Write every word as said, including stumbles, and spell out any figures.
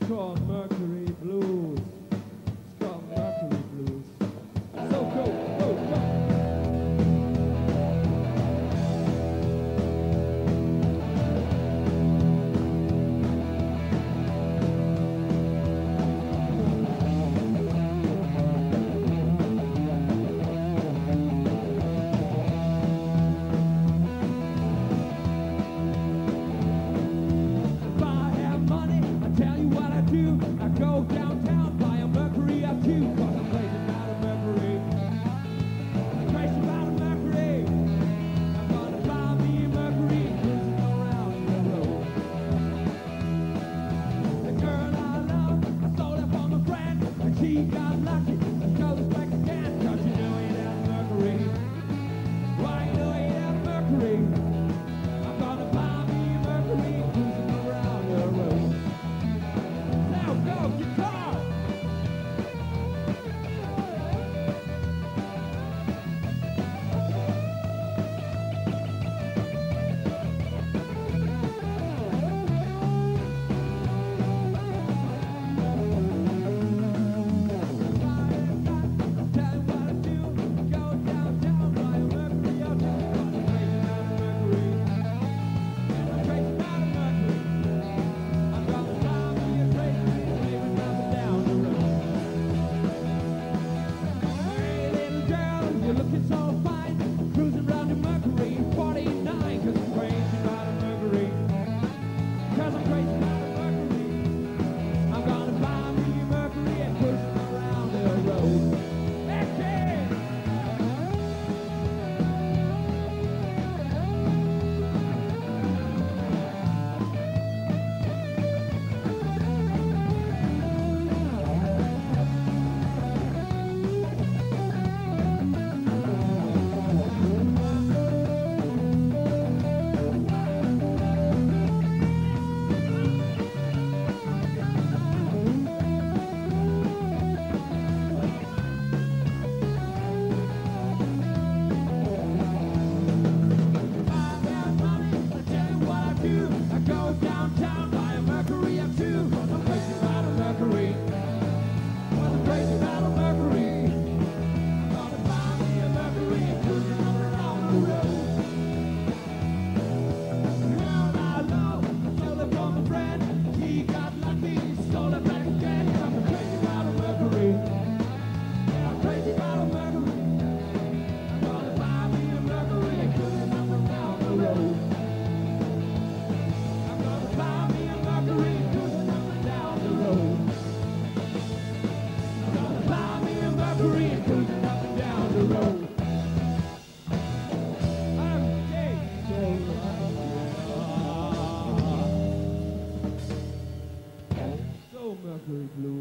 called Mercury Blues. It's called Mercury Blues. So go, go, go. I go downtown, buy a Mercury up too, cause I'm crazy about a Mercury. I'm crazy about a Mercury. I'm gonna buy me a Mercury, cruising around the road. The girl I love, I sold her from a friend, and she got lucky. Let's go this back again, cause you know ain't that Mercury. Why you know ain't that Mercury? I'm gonna buy me a Mercury, cruising around the road. Now go, guitar! You're looking so fine, cruising around in Mercury, forty-nine, cause I'm crazy about a Mercury. Cause I'm crazy about a Mercury. I'm gonna buy me a Mercury and push it around the road. Action! I go downtown, buy a Mercury up too, cause I'm crazy about a Mercury. Cause I'm crazy about a Mercury. I'm gonna buy me a Mercury and cruising around the road. Girl I love, I stole it from a friend. He got lucky, stole it back again. I'm crazy about a Mercury. Yeah, I'm crazy about a Mercury. I'm gonna buy me a Mercury and cruising around the road. Buy me a Mercury, cruising up and down the road. I'm gonna buy me a Mercury, cruising up and down the road. Okay, so so Mercury Blue.